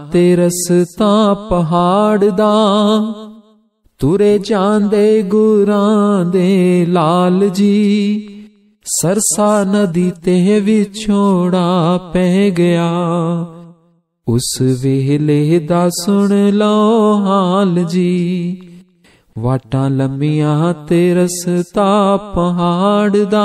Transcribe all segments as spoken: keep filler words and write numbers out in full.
ते रस्ता पहाड़ दा, तुरे जांदे गुरां दे लाल जी। सरसा नदी ते विछोड़ा पै गया, उस वेले दा सुन लो हाल जी। वाटां लम्मियां ते रस्ता पहाड़ दा,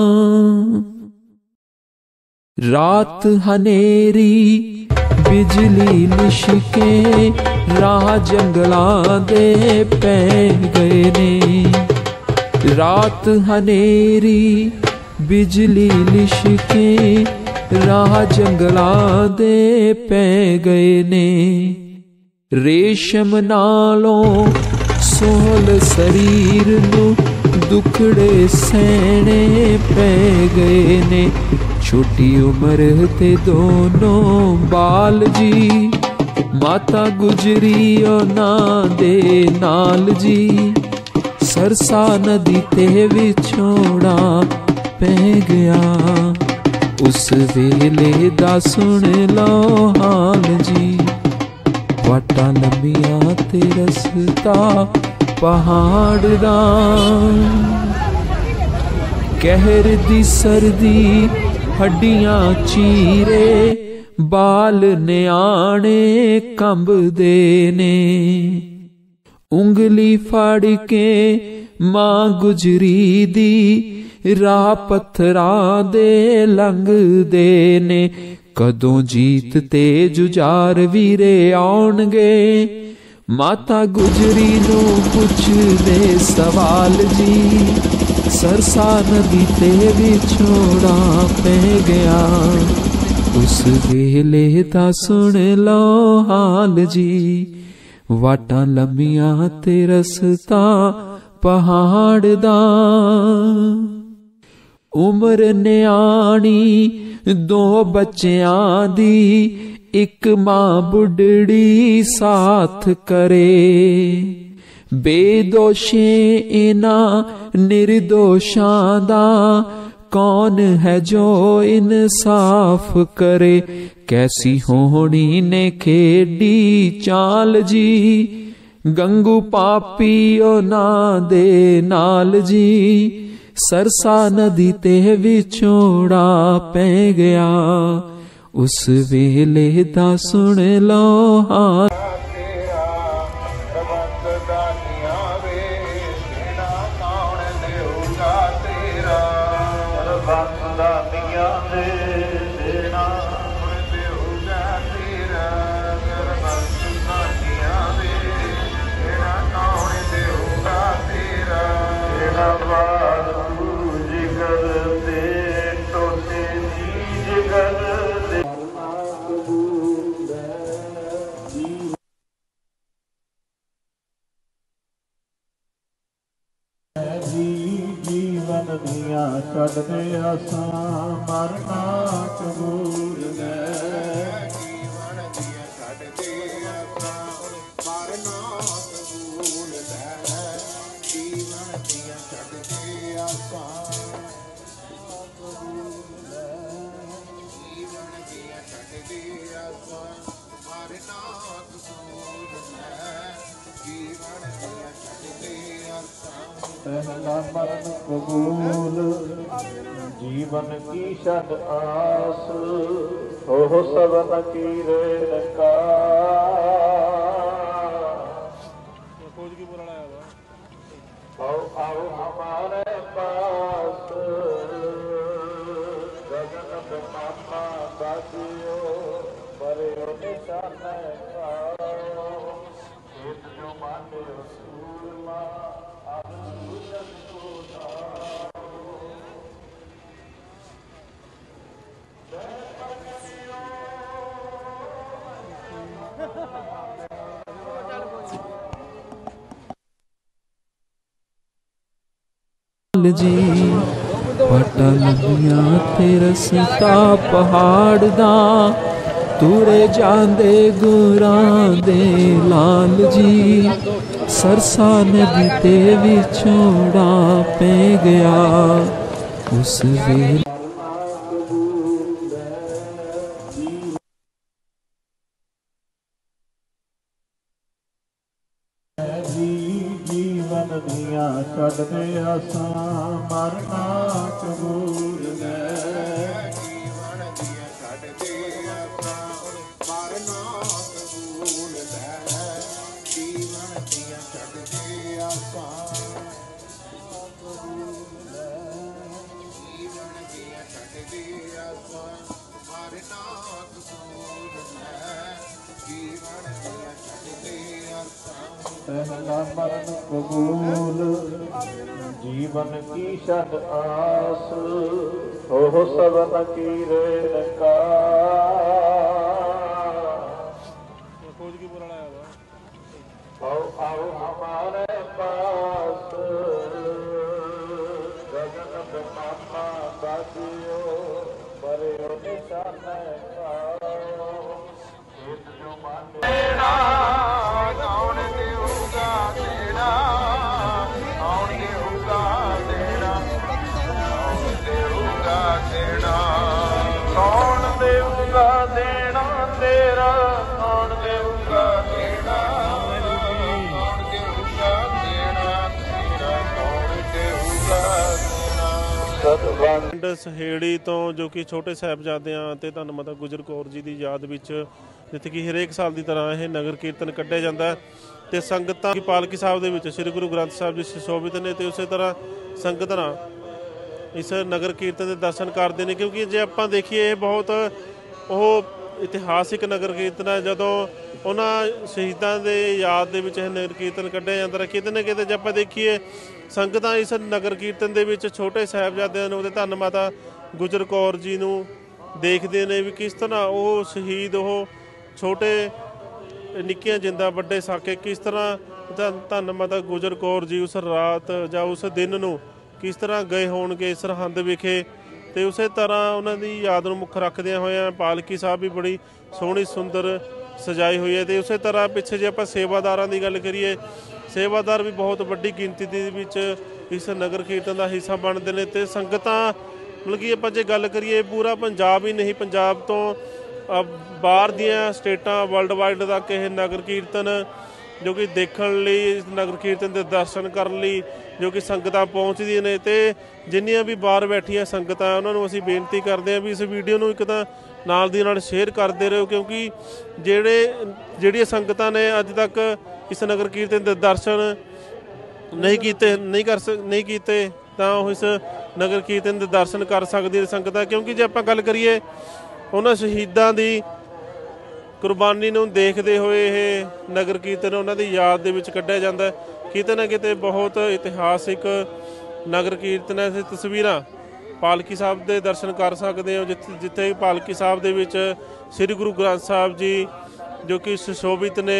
रात हनेरी बिजली लिशके राह जंगलां दे पै गए ने। रात हनेरी बिजली लिशके राह जंगलां दे पै गए ने। रेशम नालों सोल शरीर नू दुखड़े सहने पै गए ने। छोटी उम्र ते दोनों बाल जी, माता गुजरी उन्हां दे नाल जी। सरसा नदी ते विछोड़ा पै गया, उस वेले दा सुन लो हाल जी। वाटां लंबियां ते रस्ता पहाड़ दा, कहर दी सर्दी हड्डियां चीरे बाल न्याणे कंबदे ने। उंगली फड़ के मां गुजरी दी राह पत्थरां दे लंघदे ने। कदों जीत ते जुझार वीरे आउणगे, माता गुजरी नू पुछदे सवाल जी। सरसा नदी ते विछोड़ा पै गया, उस वेले दा सुन लो हाल जी। वाटां लम्मियां ते रस्ता पहाड़ दा, उम्र न्याणी दो बच्चियां दी, एक मां बुढ़ड़ी साथ करे। बेदोशे इन्हां निर्दोषां दा, कौन है जो इंसाफ करे। कैसी होनी ने खेडी चाल जी, गंगू पापी उन्हां दे नाल जी। सरसा नदी ते विछोड़ा पै गया, उस वेले दा सुन लो हाल। जीवन दियां छड्डदे असां मरना कबूल है। जीवन दियां छड्डदे असां मरना कबूल है। जीवन दियां छड्डदे असां कबूल है। जीवन दियां छड्डदे असां मरना कबूल है। जीवन दियां छड्डदे असां पहला मरण कबूल। जीवन की छड आस ओह सबन कीरे नका। आओ आओ हमारे पास गगन पे मामा बाजियो बरे निशान खाओ। खेत जो माने सूरमा जी। वाटां लम्मियां ते रस्ता पहाड़ दा, तुरे जांदे गुरां दे लाल जी। सरसा नदी ते विछोड़ा पै गया, उस वेले जीवन दिया छड्डदे आसां मरना कबूल है जीवन दिया छड्डदे आसां मरना कबूल है जीवन दिया छड्डदे आसां कबूल है जीवन दिया छड्डदे आसां मरना कबूल है जीवन दिया छड्डदे आसां पहला मरण कबूल जीवन की छड आस हो सबन की रेणका आओ आओ हमारे पास गगन ब्रह्मा बाजियो बरे निशान खाओ खेत जो माने कौन देऊगा तेरा कौन देऊगा तेरा कौन देऊगा तेरा कौन देऊगा देना तेरा कौन देऊगा तेरा कौन देऊगा तेरा तेरा कौन देऊगा देना ਪਿੰਡ ਸਹੇੜੀ ਤੋਂ ਜੋ ਕਿ ਛੋਟੇ ਸਾਹਿਬਜ਼ਾਦਿਆਂ ਤੇ ਧੰਨ ਮਾਤਾ ਗੁਜਰ ਕੌਰ ਜੀ ਦੀ ਯਾਦ ਵਿੱਚ ਜਿੱਥੇ ਕਿ ਹਰੇਕ ਸਾਲ ਦੀ ਤਰ੍ਹਾਂ ਇਹ ਨਗਰ ਕੀਰਤਨ ਕੱਢਿਆ ਜਾਂਦਾ ਤੇ ਸੰਗਤਾਂ ਪਾਲਕੀ ਸਾਹਿਬ ਦੇ ਵਿੱਚ ਸ੍ਰੀ ਗੁਰੂ ਗ੍ਰੰਥ ਸਾਹਿਬ ਜੀ ਸੁਸ਼ੋਭਿਤ ਨੇ ਤੇ ਉਸੇ ਤਰ੍ਹਾਂ ਸੰਗਤਾਂ ਇਸ ਨਗਰ ਕੀਰਤਨ ਦੇ ਦਰਸ਼ਨ ਕਰਦੇ ਨੇ ਕਿਉਂਕਿ ਜੇ ਆਪਾਂ ਦੇਖੀਏ ਇਹ ਬਹੁਤ ਉਹ ਇਤਿਹਾਸਿਕ ਨਗਰ ਕੀਰਤਨ ਹੈ। ਜਦੋਂ ਉਹਨਾਂ ਸ਼ਹੀਦਾਂ ਦੇ ਯਾਦ ਦੇ ਵਿੱਚ ਇਹ ਨਗਰ ਕੀਰਤਨ ਕੱਢਿਆ ਜਾਂਦਾ ਕਿਤੇ ਨਾ ਕਿਤੇ ਜੇ ਆਪਾਂ ਦੇਖੀਏ ਸੰਗਤਾਂ ਇਸ ਨਗਰ ਕੀਰਤਨ ਦੇ ਵਿੱਚ ਛੋਟੇ ਸਾਹਿਬਜ਼ਾਦਿਆਂ ਨੂੰ ਤੇ ਧੰਨ ਮਾਤਾ ਗੁਜਰ ਕੌਰ ਜੀ ਨੂੰ ਦੇਖਦੇ ਨੇ ਵੀ ਕਿਸ ਤਰ੍ਹਾਂ ਉਹ ਸ਼ਹੀਦ ਉਹ ਛੋਟੇ ਨਿੱਕੀਆਂ ਜਿੰਦਾ ਵੱਡੇ ਸਾਕੇ ਕਿਸ ਤਰ੍ਹਾਂ ਧੰਨ ਮਾਤਾ ਗੁਜਰ ਕੌਰ ਜੀ ਉਸ ਰਾਤ ਜਾਂ ਉਸ ਦਿਨ ਨੂੰ ਕਿਸ ਤਰ੍ਹਾਂ ਗਏ ਹੋਣਗੇ ਸਰਹੰਦ ਵਿਖੇ ਤੇ ਉਸੇ ਤਰ੍ਹਾਂ ਉਹਨਾਂ ਦੀ ਯਾਦ ਨੂੰ ਮੁੱਖ ਰੱਖਦਿਆਂ ਹੋਇਆਂ ਪਾਲਕੀ ਸਾਹਿਬ ਵੀ ਬੜੀ ਸੋਹਣੀ ਸੁੰਦਰ ਸਜਾਈ ਹੋਈ ਹੈ ਤੇ ਉਸੇ ਤਰ੍ਹਾਂ ਪਿੱਛੇ ਜੇ ਆਪਾਂ ਸੇਵਾਦਾਰਾਂ ਦੀ ਗੱਲ ਕਰੀਏ ਸੇਵਾਦਾਰ ਵੀ ਬਹੁਤ ਵੱਡੀ ਗਿਣਤੀ ਦੇ ਵਿੱਚ ਇਸ ਨਗਰ ਕੀਰਤਨ ਦਾ ਹਿੱਸਾ ਬਣਦੇ ਨੇ ਤੇ ਸੰਗਤਾਂ ਮਤਲਬ ਕਿ ਆਪਾਂ ਜੇ ਗੱਲ ਕਰੀਏ ਪੂਰਾ ਪੰਜਾਬ ਹੀ ਨਹੀਂ ਪੰਜਾਬ ਤੋਂ ਬਾਹਰ ਦੀਆਂ ਸਟੇਟਾਂ ਵਰਲਡ ਵਾਈਡ ਤੱਕ ਇਹ ਨਗਰ ਕੀਰਤਨ ਜੋ ਕਿ ਦੇਖਣ ਲਈ ਇਸ ਨਗਰ ਕੀਰਤਨ ਦੇ ਦਰਸ਼ਨ ਕਰਨ ਲਈ ਜੋ ਕਿ ਸੰਗਤਾਂ ਪਹੁੰਚਦੀਆਂ ਨੇ ਤੇ ਜਿੰਨੀਆਂ ਵੀ ਬਾਹਰ ਬੈਠੀਆਂ ਸੰਗਤਾਂ ਉਹਨਾਂ ਨੂੰ ਅਸੀਂ ਬੇਨਤੀ ਕਰਦੇ ਹਾਂ ਵੀ ਇਸ ਵੀਡੀਓ ਨੂੰ ਇੱਕ ਤਾਂ ਨਾਲ ਦੀ ਨਾਲ ਸ਼ੇਅਰ ਕਰਦੇ ਰਹੋ ਕਿਉਂਕਿ ਜਿਹੜੇ ਜਿਹੜੀਆਂ ਸੰਗਤਾਂ ਨੇ ਅੱਜ ਤੱਕ ਇਸ ਨਗਰ ਕੀਰਤਨ ਦੇ ਦਰਸ਼ਨ ਨਹੀਂ ਕੀਤੇ ਨਹੀਂ ਕਰ ਸਕ ਨਹੀਂ ਕੀਤੇ ਤਾਂ ਉਹ ਇਸ ਨਗਰ ਕੀਰਤਨ ਦੇ ਦਰਸ਼ਨ ਕਰ ਸਕਦੀਆਂ ਸੰਗਤਾਂ ਕਿਉਂਕਿ ਜੇ ਆਪਾਂ ਗੱਲ ਕਰੀਏ ਉਹਨਾਂ ਸ਼ਹੀਦਾਂ ਦੀ ਕੁਰਬਾਨੀ ਨੂੰ ਦੇਖਦੇ ਹੋਏ ਇਹ ਨਗਰ ਕੀਰਤਨ ਉਹਨਾਂ ਦੀ ਯਾਦ ਦੇ ਵਿੱਚ ਕੱਢਿਆ ਜਾਂਦਾ ਕਿਤੇ ਨਾ ਕਿਤੇ ਬਹੁਤ ਇਤਿਹਾਸਿਕ ਨਗਰ ਕੀਰਤਨ ਹੈ। ਇਹ ਤਸਵੀਰਾਂ ਪਾਲਕੀ ਸਾਹਿਬ ਦੇ ਦਰਸ਼ਨ ਕਰ ਸਕਦੇ ਹੋ ਜਿੱਥੇ ਜਿੱਥੇ ਪਾਲਕੀ ਸਾਹਿਬ ਦੇ ਵਿੱਚ ਸ੍ਰੀ ਗੁਰੂ ਗ੍ਰੰਥ ਸਾਹਿਬ ਜੀ ਜੋ ਕਿ ਸੁਸ਼ੋਭਿਤ ਨੇ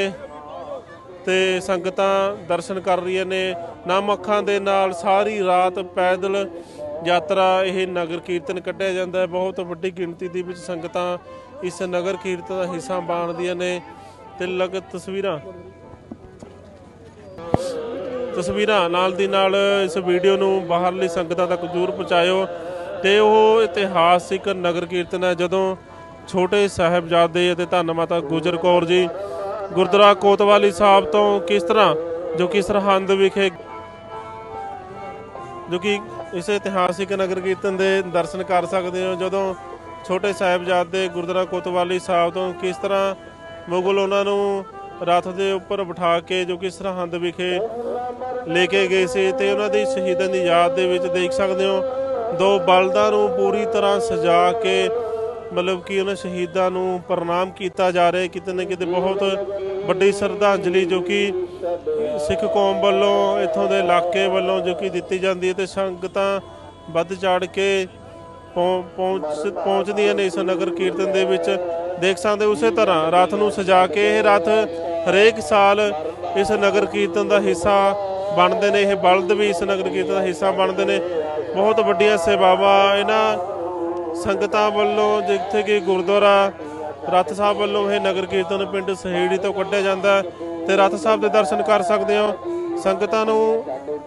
ਤੇ ਸੰਗਤਾਂ ਦਰਸ਼ਨ ਕਰ ਰਹੀਆਂ ਨੇ ਨਮ ਅੱਖਾਂ ਦੇ ਨਾਲ ਸਾਰੀ ਰਾਤ ਪੈਦਲ ਯਾਤਰਾ ਇਹ ਨਗਰ ਕੀਰਤਨ ਕੱਢਿਆ ਜਾਂਦਾ ਹੈ। ਬਹੁਤ ਵੱਡੀ ਗਿਣਤੀ ਦੇ ਵਿੱਚ ਸੰਗਤਾਂ ਇਸ ਨਗਰ ਕੀਰਤਨ ਦਾ ਹਿੱਸਾ ਬਣਦੀਆਂ ਨੇ ਤੇ ਲਗ ਤਸਵੀਰਾਂ ਤਸਵੀਰਾਂ ਨਾਲ ਦੀ ਨਾਲ ਇਸ ਵੀਡੀਓ ਨੂੰ ਬਾਹਰਲੀ ਸੰਗਤਾਂ ਤੱਕ ਜ਼ਰੂਰ ਪਹੁੰਚਾਇਓ ਤੇ ਉਹ ਇਤਿਹਾਸਿਕ ਨਗਰ ਕੀਰਤਨ ਹੈ ਜਦੋਂ ਛੋਟੇ ਸਾਹਿਬਜ਼ਾਦੇ ਅਤੇ ਧੰਨ ਮਾਤਾ ਗੁਜਰ ਕੌਰ ਜੀ ਗੁਰਦੁਆਰਾ ਕੋਤਵਾਲੀ ਸਾਹਿਬ ਤੋਂ ਕਿਸ ਤਰ੍ਹਾਂ ਜੋ ਕਿ ਸਰਹੰਦ ਵਿਖੇ ਜੋ ਕਿ ਇਸ ਇਤਿਹਾਸਿਕ ਨਗਰ ਕੀਰਤਨ ਦੇ ਦਰਸ਼ਨ ਕਰ ਸਕਦੇ ਹੋ ਜਦੋਂ ਛੋਟੇ ਸਾਹਿਬਜ਼ਾਦੇ ਗੁਰਦੁਆਰਾ ਕੋਤਵਾਲੀ ਸਾਹਿਬ ਤੋਂ ਕਿਸ ਤਰ੍ਹਾਂ ਮੁਗਲ ਉਹਨਾਂ ਨੂੰ ਰੱਥ ਦੇ ਉੱਪਰ ਬਿਠਾ ਕੇ ਜੋ ਕਿ ਸਰਹੰਦ ਵਿਖੇ ਲੈ ਕੇ ਗਏ ਸੀ ਤੇ ਉਹਨਾਂ ਦੀ ਸ਼ਹੀਦਾਂ ਦੀ ਯਾਦ ਦੇ ਵਿੱਚ ਦੇਖ ਸਕਦੇ ਹੋ ਦੋ ਬਲਦਾਂ ਨੂੰ ਪੂਰੀ ਤਰ੍ਹਾਂ ਸਜਾ ਕੇ ਮਤਲਬ ਕਿ ਉਹਨਾਂ ਸ਼ਹੀਦਾਂ ਨੂੰ ਪ੍ਰਣਾਮ ਕੀਤਾ ਜਾ ਰਿਹਾ ਕਿਤੇ ਨਾ ਕਿਤੇ ਬਹੁਤ ਵੱਡੀ ਸ਼ਰਧਾਂਜਲੀ ਜੋ ਕਿ ਸਿੱਖ ਕੌਮ ਵੱਲੋਂ ਇੱਥੋਂ ਦੇ ਇਲਾਕੇ ਵੱਲੋਂ ਜੋ ਕਿ ਦਿੱਤੀ ਜਾਂਦੀ ਹੈ ਤੇ ਸੰਗਤਾਂ ਵੱਧ ਚੜ੍ਹ ਕੇ ਪਹੁੰਚ ਪਹੁੰਚਦੀਆਂ ਨੇ ਇਸ ਨਗਰ ਕੀਰਤਨ ਦੇ ਵਿੱਚ ਦੇਖ ਸਕਦੇ ਉਸੇ ਤਰ੍ਹਾਂ ਰੱਥ ਨੂੰ ਸਜਾ ਕੇ ਇਹ ਰੱਥ ਹਰੇਕ ਸਾਲ ਇਸ ਨਗਰ ਕੀਰਤਨ ਦਾ ਹਿੱਸਾ ਬਣਦੇ ਨੇ ਇਹ ਬਲਦ ਵੀ ਇਸ ਨਗਰ ਕੀਰਤਨ ਦਾ ਹਿੱਸਾ ਬਣਦੇ ਨੇ ਬਹੁਤ ਵੱਡੀਆਂ ਸੇਵਾਵਾਂ ਇਹਨਾਂ ਸੰਗਤਾਂ ਵੱਲੋਂ ਜਿੱਥੇ ਕਿ ਗੁਰਦੁਆਰਾ ਰੱਥ ਸਾਹਿਬ ਵੱਲੋਂ ਇਹ ਨਗਰ ਕੀਰਤਨ ਪਿੰਡ ਸਹੇੜੀ ਤੋਂ ਕੱਢਿਆ ਜਾਂਦਾ ਤੇ ਰੱਥ ਸਾਹਿਬ ਦੇ ਦਰਸ਼ਨ ਕਰ ਸਕਦੇ ਹੋ ਸੰਗਤਾਂ ਨੂੰ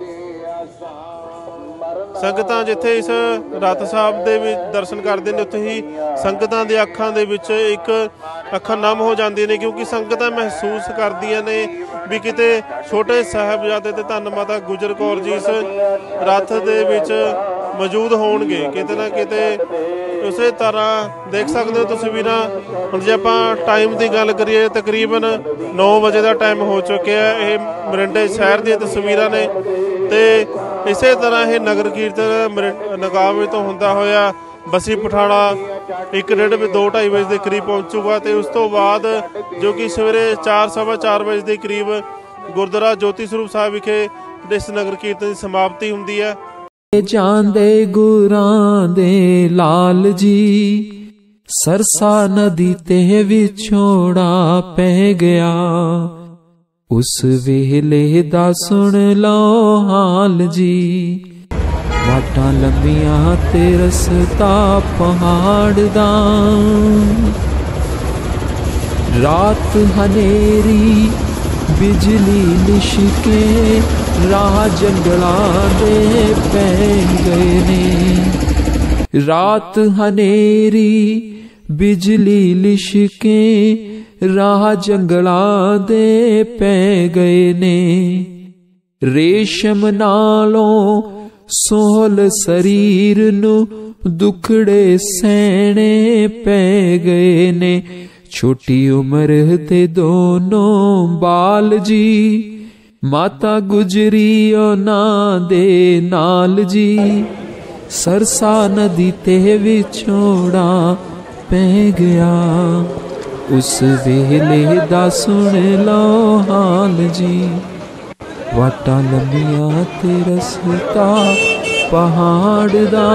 ਸੰਗਤਾਂ ਜਿੱਥੇ ਇਸ ਰੱਥ ਸਾਹਿਬ ਦੇ ਵਿੱਚ ਦਰਸ਼ਨ ਕਰਦੇ ਨੇ ਉੱਥੇ ਹੀ ਸੰਗਤਾਂ ਦੇ ਅੱਖਾਂ ਦੇ ਵਿੱਚ ਇੱਕ ਅੱਖਾਂ ਨਮ ਹੋ ਜਾਂਦੀਆਂ ਨੇ, ਕਿਉਂਕਿ ਸੰਗਤਾਂ ਮਹਿਸੂਸ ਕਰਦੀਆਂ ਨੇ ਵੀ ਕਿਤੇ ਛੋਟੇ ਸਾਹਿਬਜ਼ਾਦੇ ਤੇ ਧੰਨ ਮਾਤਾ ਗੁਜਰ ਕੌਰ ਜੀ ਇਸ ਰੱਥ ਦੇ ਵਿੱਚ ਮੌਜੂਦ ਹੋਣਗੇ। ਕਿਤੇ ਨਾ ਕਿਤੇ ਉਸੇ ਤਰ੍ਹਾਂ ਦੇਖ ਸਕਦੇ ਹੋ ਤਸਵੀਰਾਂ। ਹੁਣ ਜੇ ਆਪਾਂ ਟਾਈਮ ਦੀ ਗੱਲ ਕਰੀਏ, ਤਕਰੀਬਨ ਨੌ ਵਜੇ ਦਾ ਟਾਈਮ ਹੋ ਚੁੱਕਿਆ। ਇਹ ਮਰਿੰਡੇ ਸ਼ਹਿਰ ਦੀਆਂ ਤਸਵੀਰਾਂ ਨੇ ਤੇ ਇਸੇ ਤਰ੍ਹਾਂ ਇਹ ਨਗਰ ਕੀਰਤਨ ਨਗਾਵੇ ਤੋਂ ਹੁੰਦਾ ਹੋਇਆ ਬਸੀ ਪਠਾਣਾ ਇੱਕ ਡੇਢ ਦੋ ਢਾਈ ਵਜੇ ਦੇ ਕਰੀਬ ਪਹੁੰਚੂਗਾ ਤੇ ਉਸ ਤੋਂ ਬਾਅਦ ਜੋ ਕਿ ਸਵੇਰੇ ਚਾਰ ਸਵਾ ਚਾਰ ਵਜੇ ਦੇ ਕਰੀਬ ਗੁਰਦੁਆਰਾ ਜੋਤੀ ਸਰੂਪ ਸਾਹਿਬ ਵਿਖੇ ਇਸ ਨਗਰ ਕੀਰਤਨ ਦੀ ਸਮਾਪਤੀ ਹੁੰਦੀ ਹੈ। ਜਾਂਦੇ ਗੁਰਾਂ ਦੇ ਲਾਲ ਜੀ, ਸਰਸਾ ਨਦੀ ਤੇ ਵਿਛੋੜਾ ਪੈ ਗਿਆ। ਉਸ ਵੇਲੇ ਦਾ ਸੁਣ ਲਓ ਹਾਲ ਜੀ, ਵਾਟਾਂ ਲੰਬੀਆਂ ਤੇ ਰਸਤਾ ਪਹਾੜ ਦਾ। ਰਾਤ ਹਨੇਰੀ ਬਿਜਲੀ ਲਿਸ਼ਕੇ, ਰਾਹ ਜੰਗਲਾਂ ਦੇ ਪੈ ਗਏ ਨੇ। ਰਾਤ ਹਨੇਰੀ ਬਿਜਲੀ ਲਿਸ਼ਕੇ, ਰਾਹ ਜੰਗਲਾਂ ਦੇ ਪੈ ਗਏ ਨੇ। ਰੇਸ਼ਮ ਨਾਲੋਂ ਸੋਹਲ ਸਰੀਰ ਨੂੰ ਦੁਖੜੇ ਸਹਿਣੇ ਪੈ ਗਏ ਨੇ। ਛੋਟੀ ਉਮਰ ਤੇ ਦੋਨੋਂ ਬਾਲ ਜੀ, ਮਾਤਾ ਗੁਜਰੀ ਉਹਨਾਂ ਦੇ ਨਾਲ ਜੀ। ਸਰਸਾ ਨਦੀ ਤੇ ਵਿਛੋੜਾ ਪੈ ਗਿਆ। ਉਸ ਵੇਲੇ ਦਾ ਸੁਣ ਲਓ ਹਾਲ ਜੀ, ਵਾਟਾਂ ਲੰਬੀਆਂ ਤੇ ਰਸਤਾ ਪਹਾੜ ਦਾ।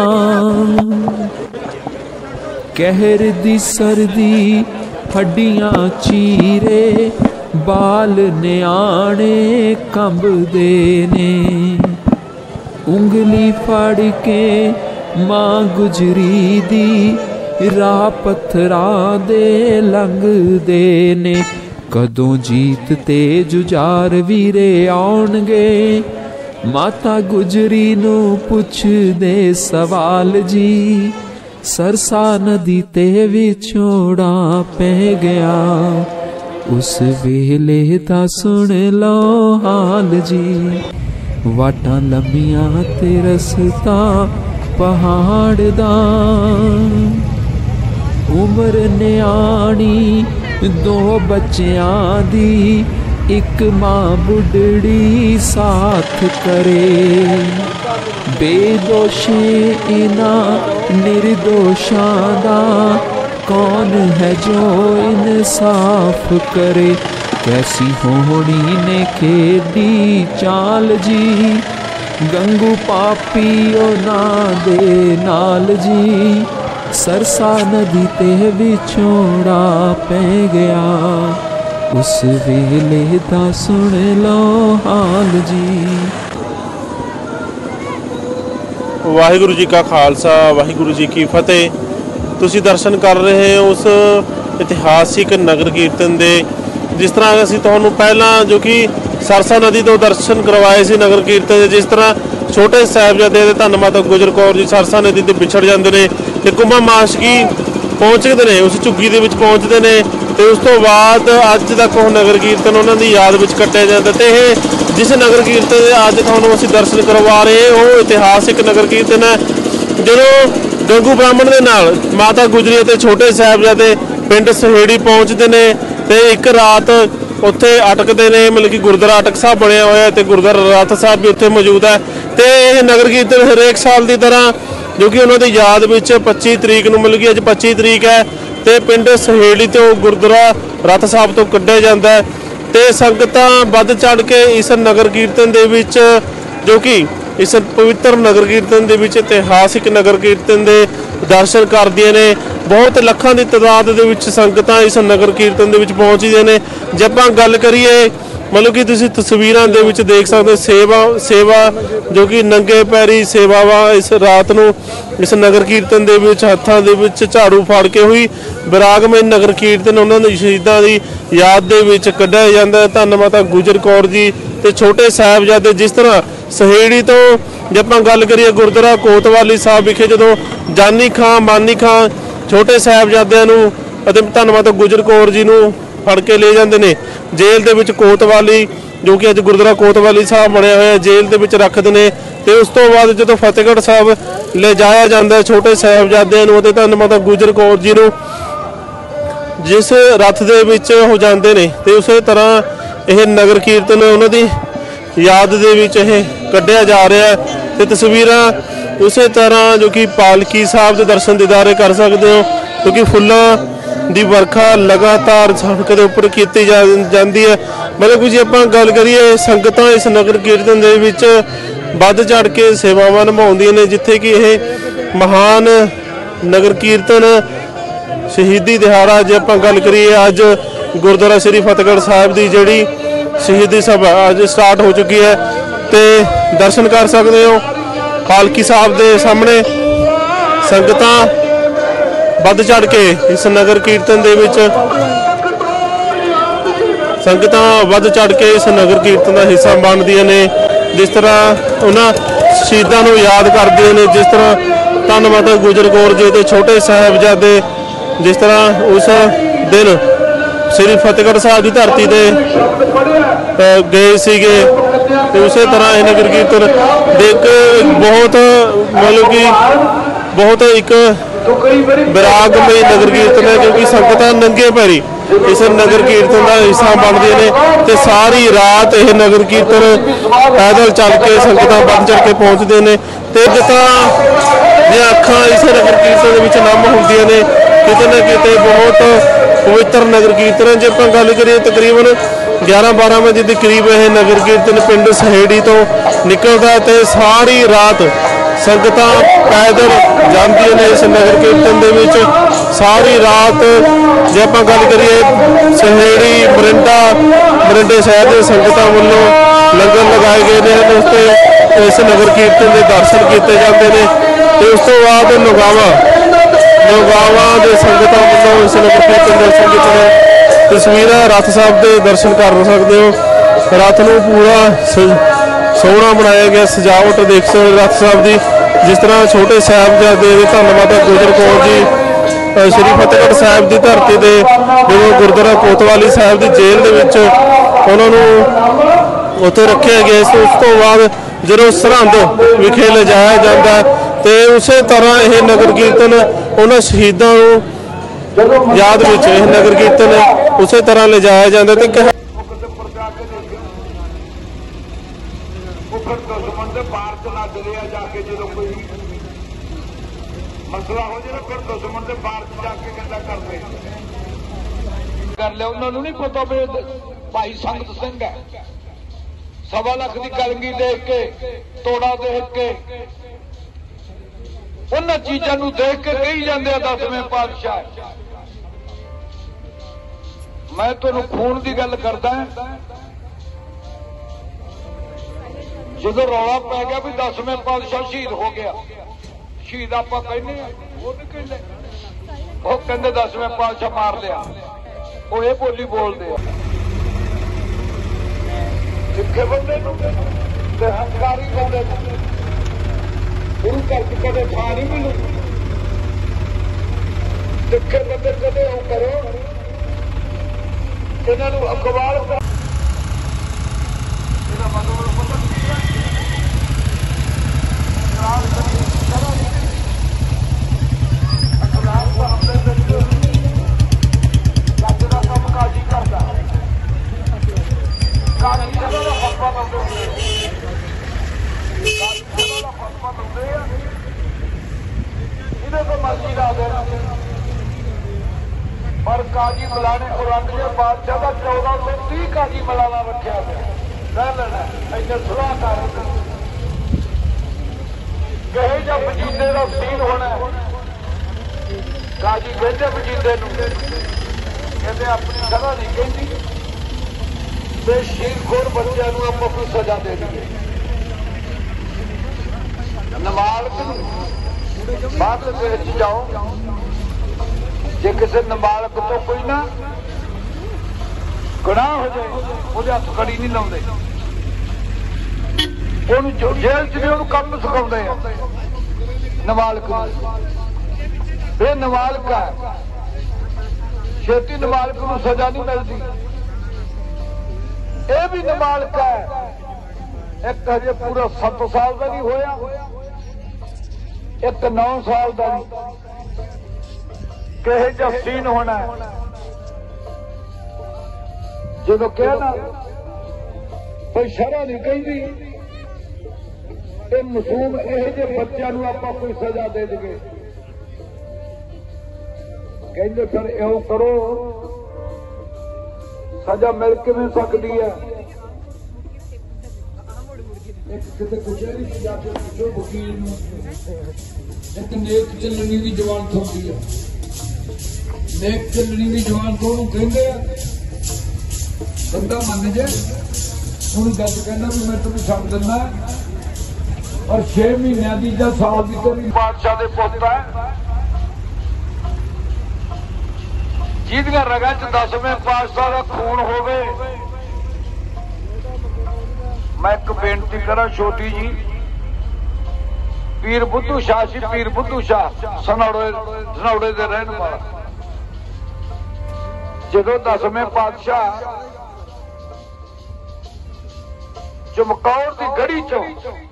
ਕਹਿਰ ਦੀ ਸਰਦੀ ਹੱਡੀਆਂ ਚੀਰੇ, ਬਾਲ ਨਿਆਣੇ ਕੰਬਦੇ ਨੇ। ਉਂਗਲੀ ਫੜ ਕੇ ਮਾਂ ਗੁਜਰੀ ਦੀ, ਰਾਹ ਪੱਥਰਾਂ ਦੇ ਲੰਘਦੇ ਨੇ। ਕਦੋਂ ਜੀਤ ਤੇ ਜੁਝਾਰ ਵੀਰੇ ਆਉਣਗੇ, ਮਾਤਾ ਗੁਜਰੀ ਨੂੰ ਪੁੱਛਦੇ ਸਵਾਲ ਜੀ। ਸਰਸਾ ਨਦੀ ਤੇ ਵਿਛੋੜਾ ਪੈ ਗਿਆ। ਉਸ ਵੇਲੇ ਦਾ ਸੁਣ ਲਓ ਹਾਲ ਜੀ, ਵਾਟਾਂ ਲੰਬੀਆਂ ਤੇ ਰਸਤਾ ਪਹਾੜ ਦਾ। ਉਮਰ ਨਿਆਣੀ ਦੋ ਬੱਚਿਆਂ ਦੀ, ਇੱਕ ਮਾਂ ਬੁੱਢੜੀ ਸਾਥ ਕਰੇ। ਬੇਦੋਸ਼ੇ ਇਨ੍ਹਾਂ ਨਿਰਦੋਸ਼ਾਂ ਦਾ, कौन है जो इंसाफ करे। कैसी होनी ने खेडी चाल जी, गंगू पापी ओ ना दे नाल जी। सरसा नदी ते विछोड़ा पै गया, उस वेले दा सुन लो हाल जी। वाहिगुरु जी का खालसा, वाहिगुरु जी की फतेह। ਤੁਸੀਂ ਦਰਸ਼ਨ ਕਰ ਰਹੇ ਹੋ ਉਸ ਇਤਿਹਾਸਿਕ ਨਗਰ ਕੀਰਤਨ ਦੇ। ਜਿਸ ਤਰ੍ਹਾਂ ਅਸੀਂ ਤੁਹਾਨੂੰ ਪਹਿਲਾਂ ਜੋ ਕਿ ਸਰਸਾ ਨਦੀ ਤੋਂ ਦਰਸ਼ਨ ਕਰਵਾਏ ਸੀ ਨਗਰ ਕੀਰਤਨ ਦੇ, ਜਿਸ ਤਰ੍ਹਾਂ ਛੋਟੇ ਸਾਹਿਬਜ਼ਾਦੇ ਦੇ ਧੰਨ ਮਾਤਾ ਗੁਜਰ ਕੌਰ ਜੀ ਸਰਸਾ ਨਦੀ ਤੇ ਵਿਛੜ ਜਾਂਦੇ ਨੇ ਤੇ ਕੁੰਭਾ ਮਾਸ਼ਕੀ ਪਹੁੰਚਦੇ ਨੇ, ਉਸ ਝੁੱਗੀ ਦੇ ਵਿੱਚ ਪਹੁੰਚਦੇ ਨੇ ਤੇ ਉਸ ਤੋਂ ਬਾਅਦ ਅੱਜ ਤੱਕ ਉਹ ਨਗਰ ਕੀਰਤਨ ਉਹਨਾਂ ਦੀ ਯਾਦ ਵਿੱਚ ਕੱਟਿਆ ਜਾਂਦਾ। ਤੇ ਇਹ ਜਿਸ ਨਗਰ ਕੀਰਤਨ ਦੇ ਅੱਜ ਤੁਹਾਨੂੰ ਅਸੀਂ ਦਰਸ਼ਨ ਕਰਵਾ ਰਹੇ ਉਹ ਇਤਿਹਾਸਿਕ ਨਗਰ ਕੀਰਤਨ ਹੈ। ਜਦੋਂ ਗੰਗੂ ਬ੍ਰਾਹਮਣ ਦੇ ਨਾਲ ਮਾਤਾ ਗੁਜਰੀ ਅਤੇ ਛੋਟੇ ਸਾਹਿਬਜ਼ਾਦੇ ਪਿੰਡ ਸਹੇੜੀ ਪਹੁੰਚਦੇ ਨੇ ਤੇ ਇੱਕ ਰਾਤ ਉੱਥੇ ਅਟਕਦੇ ਨੇ, ਮਤਲਬ ਕਿ ਗੁਰਦੁਆਰਾ ਅਟਕ ਸਾਹਿਬ ਬਣਿਆ ਹੋਇਆ ਤੇ ਗੁਰਦੁਆਰਾ ਰਥ ਸਾਹਿਬ ਵੀ ਉੱਥੇ ਮੌਜੂਦ ਹੈ। ਤੇ ਇਹ ਨਗਰ ਕੀਰਤਨ ਹਰੇਕ ਸਾਲ ਦੀ ਤਰ੍ਹਾਂ ਜੋ ਕਿ ਉਹਨਾਂ ਦੀ ਯਾਦ ਵਿੱਚ ਪੱਚੀ ਤਰੀਕ ਨੂੰ, ਮਤਲਬ ਕਿ ਅੱਜ ਪੱਚੀ ਤਰੀਕ ਹੈ ਤੇ ਪਿੰਡ ਸਹੇੜੀ ਤੋਂ ਗੁਰਦੁਆਰਾ ਰਥ ਸਾਹਿਬ ਤੋਂ ਕੱਢਿਆ ਜਾਂਦਾ ਤੇ ਸੰਗਤਾਂ ਵੱਧ ਚੜ ਕੇ ਇਸ ਨਗਰ ਕੀਰਤਨ ਦੇ ਵਿੱਚ ਜੋ ਕਿ ਇਸ ਪਵਿੱਤਰ ਨਗਰ ਕੀਰਤਨ ਦੇ ਵਿੱਚ ਇਤਿਹਾਸਿਕ ਨਗਰ ਕੀਰਤਨ ਦੇ ਦਰਸ਼ਨ ਕਰਦੀਆਂ ਨੇ। ਬਹੁਤ ਲੱਖਾਂ ਦੀ ਤਾਦਾਦ ਦੇ ਵਿੱਚ ਸੰਗਤਾਂ ਇਸ ਨਗਰ ਕੀਰਤਨ ਦੇ ਵਿੱਚ ਪਹੁੰਚਦੀਆਂ ਨੇ। ਜੇ ਆਪਾਂ ਗੱਲ ਕਰੀਏ ਮਤਲਬ ਕਿ ਤੁਸੀਂ ਤਸਵੀਰਾਂ ਦੇ ਵਿੱਚ ਦੇਖ ਸਕਦੇ ਸੇਵਾ ਸੇਵਾ ਜੋ ਕਿ ਨੰਗੇ ਪੈਰੀ ਸੇਵਾਵਾਂ ਇਸ ਰਾਤ ਨੂੰ ਇਸ ਨਗਰ ਕੀਰਤਨ ਦੇ ਵਿੱਚ ਹੱਥਾਂ ਦੇ ਵਿੱਚ ਝਾੜੂ ਫੜ ਕੇ ਹੋਈ ਵਿਰਾਗਮਈ ਨਗਰ ਕੀਰਤਨ ਉਹਨਾਂ ਦੇ ਸ਼ਹੀਦਾਂ ਦੀ ਯਾਦ ਦੇ ਵਿੱਚ ਕੱਢਿਆ ਜਾਂਦਾ। ਧੰਨ ਮਾਤਾ ਗੁਜਰ ਕੌਰ ਜੀ ਤੇ ਛੋਟੇ ਸਾਹਿਬਜ਼ਾਦੇ ਜਿਸ ਤਰ੍ਹਾਂ ਸਹੇੜੀ ਤੋਂ ਜੇ ਆਪਾਂ ਗੱਲ ਕਰੀਏ ਗੁਰਦੁਆਰਾ ਕੋਤਵਾਲੀ ਸਾਹਿਬ ਵਿਖੇ ਜਦੋਂ ਜਾਨੀ ਖਾਂ ਮਾਨੀ ਖਾਂ ਛੋਟੇ ਸਾਹਿਬਜ਼ਾਦਿਆਂ ਨੂੰ ਅਤੇ ਧੰਨਵਾਦ ਗੁਜਰ ਕੌਰ ਜੀ ਨੂੰ ਫੜ ਕੇ ਲੈ ਜਾਂਦੇ ਨੇ ਜੇਲ੍ਹ ਦੇ ਵਿੱਚ ਕੋਤਵਾਲੀ, ਜੋ ਕਿ ਅੱਜ ਗੁਰਦੁਆਰਾ ਕੋਤਵਾਲੀ ਸਾਹਿਬ ਬਣਿਆ ਹੋਇਆ, ਜੇਲ੍ਹ ਦੇ ਵਿੱਚ ਰੱਖਦੇ ਨੇ। ਤੇ ਉਸ ਤੋਂ ਬਾਅਦ ਜਦੋਂ ਫਤਿਹਗੜ੍ਹ ਸਾਹਿਬ ਲੈ ਜਾਇਆ ਜਾਂਦਾ ਛੋਟੇ ਸਾਹਿਬਜ਼ਾਦਿਆਂ ਨੂੰ ਅਤੇ ਧੰਨਵਾਦ ਗੁਜਰ ਕੌਰ ਜੀ ਨੂੰ, ਜਿਸ ਰੱਥ ਦੇ ਵਿੱਚ ਹੋ ਜਾਂਦੇ ਨੇ, ਤੇ ਉਸੇ ਤਰ੍ਹਾਂ ਇਹ ਨਗਰ ਕੀਰਤਨ ਉਹਨਾਂ ਦੀ ਯਾਦ ਦੇ ਵਿੱਚ ਇਹ ਕੱਢਿਆ ਜਾ ਰਿਹਾ ਹੈ। ਤੇ ਤਸਵੀਰਾਂ ਉਸੇ ਤਰ੍ਹਾਂ ਜੋ ਕਿ ਪਾਲਕੀ ਸਾਹਿਬ ਦੇ ਦਰਸ਼ਨ ਦੀਦਾਰੇ ਕਰ ਸਕਦੇ ਹੋ, ਕਿਉਂਕਿ ਫੁੱਲਾਂ ਦੀ ਵਰਖਾ ਲਗਾਤਾਰ ਸੜਕ ਦੇ ਉੱਪਰ ਕੀਤੀ ਜਾ ਜਾਂਦੀ ਹੈ। ਮਤਲਬ ਕਿ ਜੇ ਆਪਾਂ ਗੱਲ ਕਰੀਏ, ਸੰਗਤਾਂ ਇਸ ਨਗਰ ਕੀਰਤਨ ਦੇ ਵਿੱਚ ਵੱਧ ਚੜ ਕੇ ਸੇਵਾਵਾਂ ਨਿਭਾਉਂਦੀਆਂ ਨੇ, ਜਿੱਥੇ ਕਿ ਇਹ ਮਹਾਨ ਨਗਰ ਕੀਰਤਨ ਸ਼ਹੀਦੀ ਦਿਹਾੜਾ, ਜੇ ਆਪਾਂ ਗੱਲ ਕਰੀਏ ਅੱਜ ਗੁਰਦੁਆਰਾ ਸ੍ਰੀ ਫਤਿਹਗੜ੍ਹ ਸਾਹਿਬ ਦੀ ਜਿਹੜੀ ਸ਼ਹੀਦੀ ਸਭਾ ਅੱਜ ਸਟਾਰਟ ਹੋ ਚੁੱਕੀ ਹੈ, ਤੇ ਦਰਸ਼ਨ ਕਰ ਸਕਦੇ ਹੋ ਪਾਲਕੀ ਸਾਹਿਬ ਦੇ ਸਾਹਮਣੇ। ਸੰਗਤਾਂ ਵੱਧ ਚੜ ਕੇ ਇਸ ਨਗਰ ਕੀਰਤਨ ਦੇ ਵਿੱਚ ਸੰਗਤਾਂ ਵੱਧ ਚੜ ਕੇ ਇਸ ਨਗਰ ਕੀਰਤਨ ਦਾ ਹਿੱਸਾ ਬਣਦੀਆਂ ਨੇ, ਜਿਸ ਤਰ੍ਹਾਂ ਉਹਨਾਂ ਸ਼ਹੀਦਾਂ ਨੂੰ ਯਾਦ ਕਰਦੀਆਂ ਨੇ। ਜਿਸ ਤਰ੍ਹਾਂ ਧੰਨਵਾਦ ਗੁਜਰ ਕੌਰ ਜੀ ਦੇ ਛੋਟੇ ਸਾਹਿਬਜ਼ਾਦੇ ਜਿਸ ਤਰ੍ਹਾਂ ਉਸ ਦਿਨ ਸ੍ਰੀ ਫਤਿਹਗੜ੍ਹ ਸਾਹਿਬ ਦੀ ਧਰਤੀ ਤੇ ਗਏ ਸੀਗੇ, ਤੇ ਉਸੇ ਤਰ੍ਹਾਂ ਇਹ ਨਗਰ ਕੀਰਤਨ ਦੇਖ ਬਹੁਤ ਮਤਲਬ ਕਿ ਬਹੁਤ ਇੱਕ ਵਿਰਾਗਮਈ ਨਗਰ ਕੀਰਤਨ ਹੈ, ਕਿਉਂਕਿ ਸੰਗਤਾਂ ਨੰਗੇ ਪੈਰੀ ਇਸ ਨਗਰ ਕੀਰਤਨ ਦਾ ਹਿੱਸਾ ਬਣਦੀਆਂ ਨੇ। ਤੇ ਸਾਰੀ ਰਾਤ ਇਹ ਨਗਰ ਕੀਰਤਨ ਪੈਦਲ ਚੱਲ ਕੇ ਸੰਗਤਾਂ ਵੱਧ ਚੜ ਕੇ ਪਹੁੰਚਦੇ ਨੇ, ਤੇ ਜਿੱਦਾਂ ਦੀਆਂ ਅੱਖਾਂ ਇਸ ਨਗਰ ਕੀਰਤਨ ਦੇ ਵਿੱਚ ਨਮ ਹੁੰਦੀਆਂ ਨੇ। ਕਿਤੇ ਨਾ ਕਿਤੇ ਬਹੁਤ ਪਵਿੱਤਰ ਨਗਰ ਕੀਰਤਨ, ਜੇ ਆਪਾਂ ਗੱਲ ਕਰੀਏ ਤਕਰੀਬਨ ਗਿਆਰਾਂ ਬਾਰਾਂ ਵਜੇ ਦੇ ਕਰੀਬ ਇਹ ਨਗਰ ਕੀਰਤਨ ਪਿੰਡ ਸਹੇੜੀ ਤੋਂ ਨਿਕਲਦਾ, ਤੇ ਸਾਰੀ ਰਾਤ ਸੰਗਤਾਂ ਪੈਦਲ ਜਾਂਦੀਆਂ ਨੇ ਇਸ ਨਗਰ ਕੀਰਤਨ ਦੇ ਵਿੱਚ। ਸਾਰੀ ਰਾਤ ਜੇ ਆਪਾਂ ਗੱਲ ਕਰੀਏ ਸਹੇੜੀ ਮਰਿੰਡਾ ਮਰਿੰਡੇ ਸ਼ਹਿਰ ਦੇ ਸੰਗਤਾਂ ਵੱਲੋਂ ਲੰਗਰ ਲਗਾਏ ਗਏ ਨੇ, ਉਸ ਤੇ ਇਸ ਨਗਰ ਕੀਰਤਨ ਦੇ ਦਰਸ਼ਨ ਕੀਤੇ ਜਾਂਦੇ ਨੇ। ਤੇ ਉਸ ਤੋਂ ਬਾਅਦ ਨਗਾਵਾਂ ਨਗਾਵਾਂ ਦੇ ਸੰਗਤਾਂ ਵੱਲੋਂ ਇਸ ਨਗਰ ਕੀਰਤਨ ਦੇ ਦਰਸ਼ਨ ਕੀਤੇ ਨੇ। ਤਸਵੀਰਾਂ ਰੱਥ ਸਾਹਿਬ ਦੇ ਦਰਸ਼ਨ ਕਰ ਸਕਦੇ ਹੋ। ਰੱਥ ਨੂੰ ਪੂਰਾ ਸੋਹਣਾ ਬਣਾਇਆ ਗਿਆ, ਸਜਾਵਟ ਦੇਖ ਸਕਦੇ ਰੱਥ ਸਾਹਿਬ ਦੀ। ਜਿਸ ਤਰ੍ਹਾਂ ਛੋਟੇ ਸਾਹਿਬਜ਼ਾਦੇ ਦੇ ਧੰਨਵਾਦ ਗੁਜਰ ਕੌਰ ਜੀ ਸ੍ਰੀ ਫਤਿਹਗੜ੍ਹ ਸਾਹਿਬ ਦੀ ਧਰਤੀ ਤੇ ਜਦੋਂ ਗੁਰਦੁਆਰਾ ਕੋਤਵਾਲੀ ਸਾਹਿਬ ਦੀ ਜੇਲ੍ਹ ਦੇ ਵਿੱਚ ਉਹਨਾਂ ਨੂੰ ਉੱਥੇ ਰੱਖਿਆ ਗਿਆ। ਉਸ ਤੋਂ ਬਾਅਦ ਜਦੋਂ ਸਰਹੰਦ ਵਿਖੇ ਲਿਜਾਇਆ ਜਾਂਦਾ, ਤੇ ਉਸੇ ਤਰ੍ਹਾਂ ਇਹ ਨਗਰ ਕੀਰਤਨ ਉਹਨਾਂ ਸ਼ਹੀਦਾਂ ਨੂੰ ਯਾਦ ਵਿੱਚ ਇਹ ਨਗਰ ਕੀਰਤਨ ਉਸੇ ਤਰ੍ਹਾਂ ਲਿਜਾਇਆ ਜਾਂਦਾ। ਤੇ ਮਸਲਾ ਹੋ ਜਾਵੇ ਫਿਰ ਦੁਸ਼ਮਣ ਦੇ ਬਾਹਰ ਜਾ ਕੇ ਗੱਲਾਂ ਕਰਦੇ ਕਰ ਲਿਆ। ਉਹਨਾਂ ਨੂੰ ਨਹੀਂ ਪਤਾ ਵੀ ਭਾਈ ਸੰਗਤ ਸਿੰਘ ਹੈ, ਸਵਾ ਲੱਖ ਦੀ ਕਲਗੀ ਦੇਖ ਕੇ, ਤੋੜਾ ਦੇਖ ਕੇ, ਉਹਨਾਂ ਚੀਜ਼ਾਂ ਨੂੰ ਦੇਖ ਕੇ ਕਹੀ ਜਾਂਦੇ ਆ ਦਸਵੇਂ ਪਾਤਸ਼ਾਹ। ਮੈਂ ਤੁਹਾਨੂੰ ਖੂਨ ਦੀ ਗੱਲ ਕਰਦਾ, ਜਦੋਂ ਰੌਲਾ ਪੈ ਗਿਆ ਵੀ ਦਸਵੇਂ ਪਾਤਸ਼ਾਹ ਸ਼ਹੀਦ ਹੋ ਗਿਆ, ਸ਼ਹੀਦ ਆਪਾਂ ਕਹਿੰਦੇ ਆ, ਉਹ ਨਹੀਂ ਕਹਿੰਦੇ, ਉਹ ਕਹਿੰਦੇ ਦਸਵੇਂ ਪਾਤਸ਼ਾਹ ਮਾਰ ਲਿਆ। ਉਹ ਇਹ ਬੋਲੀ ਬੋਲਦੇ ਆ ਸਿੱਖੇ ਬੰਦੇ ਨੂੰ ਤੇ ਹੰਕਾਰੀ ਬੰਦੇ ਨੂੰ। ਗੁਰੂ ਘਰ ਚ ਕਦੇ ਥਾਂ ਨਹੀਂ ਮਿਲੂ। ਸਿੱਖੇ ਬੰਦੇ ਕਦੇ ਉਹ ਕਰੋ, ਇਹਨਾਂ ਨੂੰ ਅਖਬਾਰ ਇਹਦਾ ਮਤਲਬ ਪਤਾ ਕੀ ਹੈ। पर काजी मलाने औरंगजेब बादशाह का चौदह सौ तीह काजी मलाना रखा गया इन्हें सुलह कर कहे जब वजीदे का सीन होना। काजी कहते वजीदे कहते अपनी सजा नहीं कहती, शीरखोर बच्चों को आप अपनी सजा दे दीए। नाबालग बाद जाओ, जे किसी नाबालग तो कोई ना गुनाह हो जाए वो हथ कड़ी नहीं लाते, जेल च भी कम सिखा नाबालग। ये नाबालग है ਛੇਤੀ ਨਾਬਾਲਗ ਨੂੰ ਸਜ਼ਾ ਨਹੀਂ ਮਿਲਦੀ। ਇਹ ਵੀ ਨਾਬਾਲਗ ਹੈ, ਇੱਕ ਹਜੇ ਪੂਰਾ ਸੱਤ ਸਾਲ ਦਾ ਨਹੀਂ ਹੋਇਆ, ਇੱਕ नौ साल ਦਾ ਨਹੀਂ। ਕਿਹੋ ਜਿਹਾ ਸੀਨ ਹੋਣਾ ਜਦੋਂ ਕਹਿਣਾ ਕੋਈ ਸ਼ਰ੍ਹਾ ਨਹੀਂ ਕਹਿੰਦੀ, ਇਹ ਮਾਸੂਮ ਇਹੋ ਜਿਹੇ ਬੱਚਿਆਂ ਨੂੰ ਆਪਾਂ ਕੋਈ ਸਜ਼ਾ ਦੇ ਦੇਈਏ। ਕਹਿੰਦੇ ਫਿਰ ਇਹੋ ਕਰੋ, ਸਜ਼ਾ ਮਿਲ ਕਿਵੇਂ ਸਕਦੀ ਹੈ? ਇੱਕ ਕਿਤੇ ਕਚਹਿਰੀ ਚ ਜਾ ਕੇ ਪੁੱਛੋ ਵਕੀਲ ਨੂੰ, ਇੱਕ ਨੇਕ ਚੱਲਣੀ ਦੀ ਜ਼ਮਾਨਤ ਹੁੰਦੀ ਹੈ। ਨੇਕ ਚੱਲਣੀ ਦੀ ਜ਼ਮਾਨਤ ਉਹਨੂੰ ਕਹਿੰਦੇ ਆ, ਬੰਦਾ ਮੰਨ ਜੇ ਉਹਨੂੰ ਦੱਸ ਕਹਿੰਦਾ ਵੀ ਮੈਂ ਤੈਨੂੰ ਛੱਡ ਦਿੰਦਾ, ਔਰ ਛੇ ਮਹੀਨਿਆਂ ਦੀ ਜਾਂ ਸਾਲ ਦੀ ਤੇਰੀ ਬਾਦਸ਼ਾਹ ਦੇ ਪੁੱਤ ਹੈ, ਜਿਹਦੀਆਂ ਰਗਾਂ ਚ ਦਸਵੇਂ ਪਾਤਸ਼ਾਹ ਦਾ ਖੂਨ ਹੋਵੇ। मैं एक बेनती करा छोटी जी, पीर बुद्धू शाह सी, पीर बुद्धू शाह सनौड़े सनौड़े दे रहने वाला, जदों दसवें पातशाह चमकौर की गढ़ी चो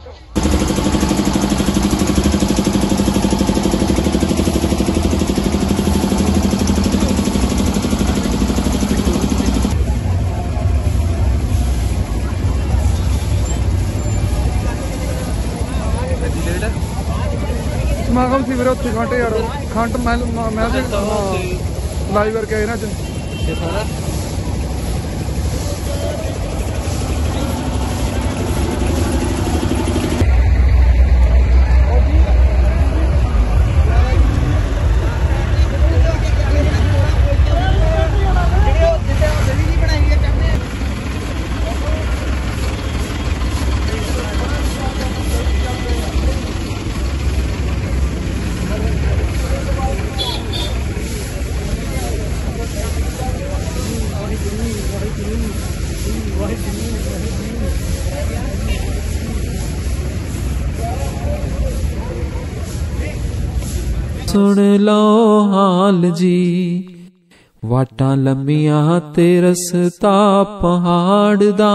ਸਮਾਗਮ ਸੀ ਵੀਰੇ ਉੱਥੇ ਘੰਟੇ ਯਾਰ ਖੰਡ ਮੈਂ ਮੈਂ ਲਾਈਵ ਕਰਕੇ ਆਏ ਨਾ ਅੱਜ। सुन लो हाल जी, वाटां लम्मियां ते रस्ता पहाड़ दा,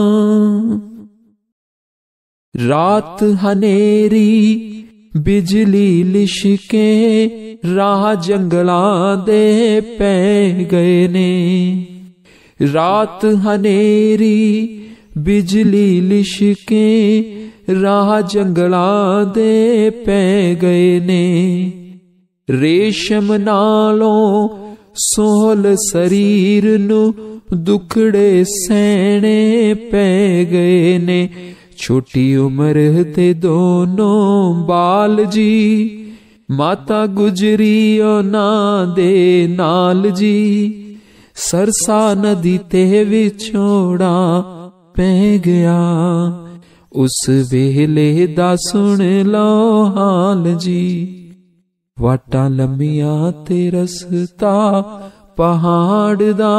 रात हनेरी बिजली लिशके राह जंगलां दे पै गए ने। रात हनेरी बिजली लिशके राह जंगलां दे पै गए ने। रेशम नालों सोहल शरीर नू दुखड़े सहने पै गए ने। छोटी उम्र ते दोनों बाल जी, माता गुजरी ना दे नाल जी। सरसा नदी ते विछोड़ा पै गया, उस वेले दा सुन लो हाल जी। वाटा लम्मियां ते रस्ता पहाड़ दा,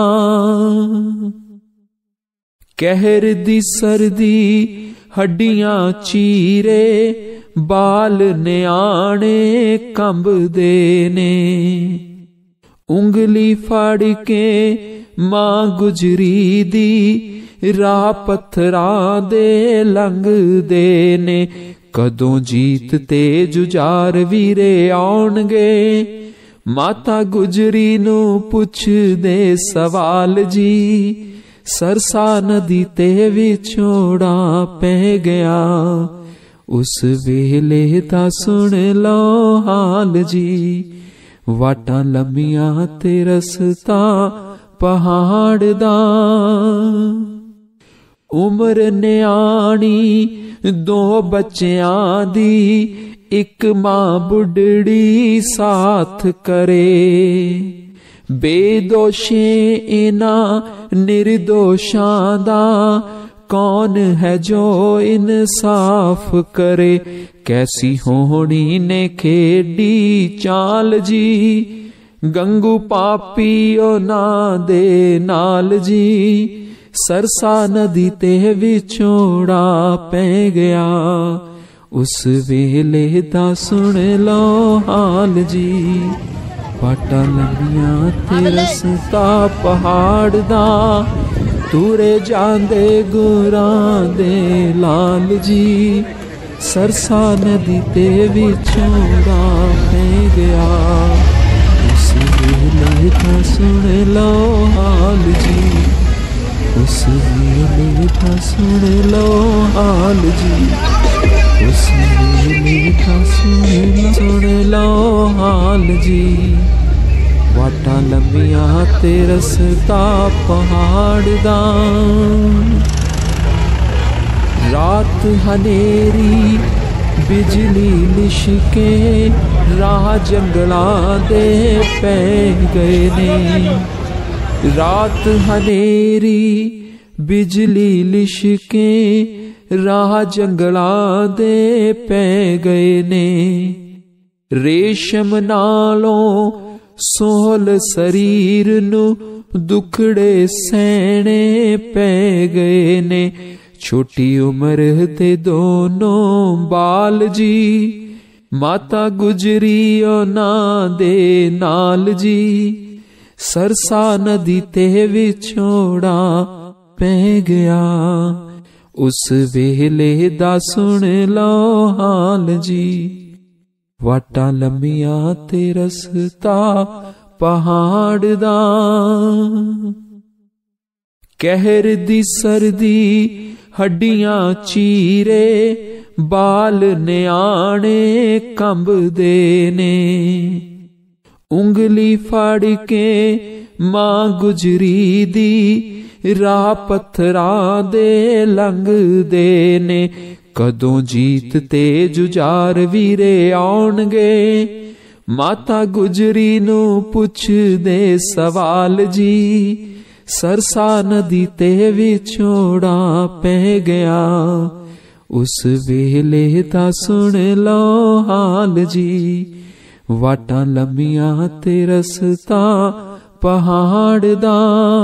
कहर दी सर्दी हड्डियां चीरे, बाल न्याणे कंबदे ने। उंगली फड़ के मां गुजरी दी, राह पत्थरां दे लंघदे ने। कदों जीत ते जुझार वीरे आउणगे, माता गुजरी नू पुछदे सवाल जी। सरसा नदी ते विछोड़ा पै गया, उस वेले दा सुन लो हाल जी। वाटां लम्मियां ते रस्ता पहाड़ दा, उम्र न्याणी दो बच्चियां दी, एक मां बुढ़ड़ी साथ करे। बेदोशे इना निर्दोषां दा, कौन है जो इंसाफ करे। कैसी होनी ने खेडी चाल जी, गंगू पापी ओ ना दे नाल जी। सरसा नदी ते विछोड़ा पै गया, उस वेले दा सुन लो हाल जी। ਵਾਟਾਂ ਲੰਮੀਆਂ ਤੇ ਰਸਤਾ ਪਹਾੜ ਦਾ, ਤੁਰੇ ਜਾਂਦੇ ਗੁਰਾਂ ਦੇ ਲਾਲ ਜੀ। ਸਰਸਾ ਨਦੀ ਤੇ ਵਿਛੋੜਾ ਪੈ ਗਿਆ, ਉਸ ਵੇਲੇ ਤਾਂ ਸੁਣ ਲਓ ਹਾਲ ਜੀ, ਉਸ ਵੇਲੇ ਤਾਂ ਸੁਣ ਲਓ ਹਾਲ ਜੀ, ਉਸ ਵੇਲੇ ਤਾਂ ਸੁਣ ਲਓ ਹਾਲ ਜੀ। ਵਾਟਾਂ ਲੰਮੀਆਂ ਤੇ ਰਸਤਾ ਪਹਾੜ ਦਾ, ਰਾਤ ਹਨੇਰੀ ਬਿਜਲੀ ਲਿਸ਼ਕੇ, ਰਾਹ ਜੰਗਲਾਂ ਦੇ ਪੈ ਗਏ ਨੇ। ਰਾਤ ਹਨੇਰੀ ਬਿਜਲੀ ਲਿਸ਼ਕੇ, ਰਾਹ ਜੰਗਲਾਂ ਦੇ ਪੈ ਗਏ ਨੇ। ਰੇਸ਼ਮ ਨਾਲੋਂ ਸੋਹਲ ਸਰੀਰ ਨੂੰ ਦੁਖੜੇ ਸਹਿਣੇ ਪੈ ਗਏ ਨੇ। ਛੋਟੀ ਉਮਰ ਤੇ ਦੋਨੋਂ ਬਾਲ ਜੀ, ਮਾਤਾ ਗੁਜਰੀ ਉਹਨਾਂ ਦੇ ਨਾਲ ਜੀ। ਸਰਸਾ ਨਦੀ ਤੇ ਵਿਛੋੜਾ ਪੈ ਗਿਆ, ਉਸ ਵੇਲੇ ਦਾ ਸੁਣ ਲਓ ਹਾਲ ਜੀ। ਵਾਟਾਂ ਲੰਮੀਆਂ ਤੇ ਰਸਤਾ ਪਹਾੜ ਦਾ, ਕਹਿਰ ਦੀ ਸਰਦੀ ਹੱਡੀਆਂ ਚੀਰੇ, ਬਾਲ ਨਿਆਣੇ ਕੰਬਦੇ ਨੇ। ਉਂਗਲੀ ਫੜ ਕੇ ਮਾਂ ਗੁਜਰੀ ਦੀ, ਰਾਹ ਪੱਥਰਾਂ ਦੇ ਲੰਘਦੇ ਨੇ। ਕਦੋਂ ਜੀਤ ਤੇ ਜੁਝਾਰ ਵੀਰੇ ਆਉਣਗੇ, ਮਾਤਾ ਗੁਜਰੀ ਨੂੰ ਪੁੱਛਦੇ ਸਵਾਲ ਜੀ। ਸਰਸਾ ਨਦੀ ਤੇ ਵਿਛੋੜਾ ਪੈ ਗਿਆ, ਉਸ ਵੇਲੇ ਦਾ ਸੁਣ ਲਓ ਹਾਲ ਜੀ। ਵਾਟਾਂ ਲੰਮੀਆਂ ਤੇ ਰਸਤਾ ਪਹਾੜ ਦਾ,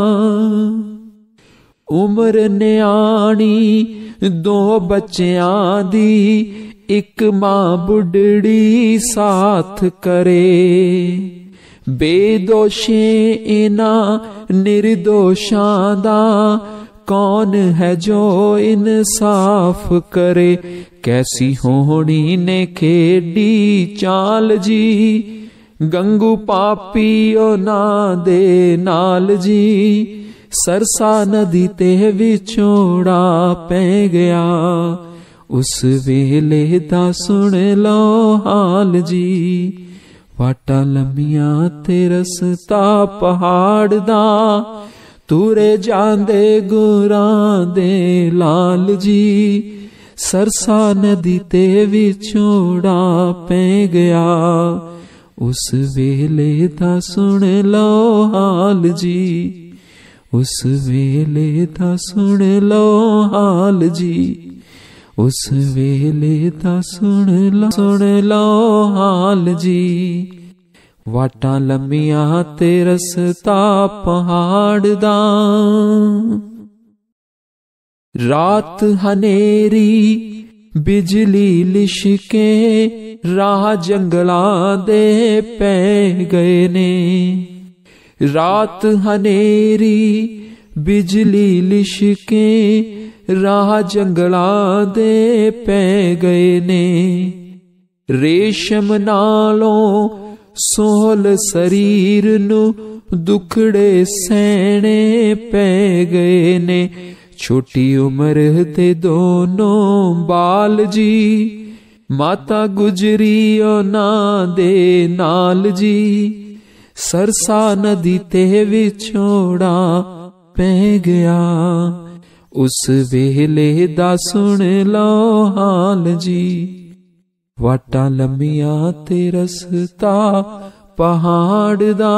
ਉਮਰ ਨਿਆਣੀ ਦੋ ਬੱਚਿਆਂ ਦੀ, ਇੱਕ ਮਾਂ ਬੁੱਢੜੀ ਸਾਥ ਕਰੇ। ਬੇਦੋਸ਼ੇ ਇਨ੍ਹਾਂ ਨਿਰਦੋਸ਼ਾਂ ਦਾ, ਕੌਣ ਹੈ ਜੋ ਇਨਸਾਫ ਕਰੇ। ਕੈਸੀ ਹੋਣੀ ਨੇ ਖੇਡੀ ਚਾਲ ਜੀ, ਗੰਗੂ ਪਾਪੀ ਉਹਨਾਂ ਦੇ ਨਾਲ ਜੀ। ਸਰਸਾ ਨਦੀ ਤੇ ਵਿਛੋੜਾ ਪੈ ਗਿਆ, ਉਸ ਵੇਲੇ ਦਾ ਸੁਣ ਲਓ ਹਾਲ ਜੀ। ਵਾਟਾਂ ਲੰਮੀਆਂ ਤੇ ਰਸਤਾ ਪਹਾੜ ਦਾ, ਤੁਰੇ ਜਾਂਦੇ ਗੁਰਾਂ ਦੇ ਲਾਲ ਜੀ। ਸਰਸਾ ਨਦੀ ਤੇ ਵਿਛੋੜਾ ਪੈ ਗਿਆ, ਉਸ ਵੇਲੇ ਦਾ ਸੁਣ ਲਓ ਹਾਲ ਜੀ। ਉਸ ਵੇਲੇ ਦਾ ਸੁਣ ਲਓ ਹਾਲ ਜੀ, ਉਸ ਵੇਲੇ ਦਾ ਸੁਣ ਲਓ ਸੁਣ ਲਓ ਹਾਲ ਜੀ। ਵਾਟਾਂ ਲੰਮੀਆਂ ਤੇ ਰਸਤਾ ਪਹਾੜ ਦਾ, ਰਾਤ ਹਨੇਰੀ ਬਿਜਲੀ ਲਿਸ਼ਕੇ, ਰਾਹ ਜੰਗਲਾਂ ਦੇ ਪੈ ਗਏ ਨੇ। ਰਾਤ ਹਨੇਰੀ ਬਿਜਲੀ ਲਿਸ਼ਕੇ, ਰਾਹ ਜੰਗਲਾਂ ਦੇ ਪੈ ਗਏ ਨੇ। ਰੇਸ਼ਮ ਨਾਲੋਂ ਸੋਹਲ ਸਰੀਰ ਨੂੰ ਦੁਖੜੇ ਸਹਿਣੇ ਪੈ ਗਏ ਨੇ। ਛੋਟੀ ਉਮਰ ਤੇ ਦੋਨੋਂ ਬਾਲ ਜੀ, ਮਾਤਾ ਗੁਜਰੀ ਉਹਨਾਂ ਦੇ ਨਾਲ ਜੀ। ਸਰਸਾ ਨਦੀ ਤੇ ਵਿਛੋੜਾ ਪੈ ਗਿਆ, ਉਸ ਵੇਲੇ ਦਾ ਸੁਣ ਲਓ ਹਾਲ ਜੀ। ਵਾਟਾਂ ਲੰਮੀਆਂ ਤੇ ਰਸਤਾ ਪਹਾੜ ਦਾ,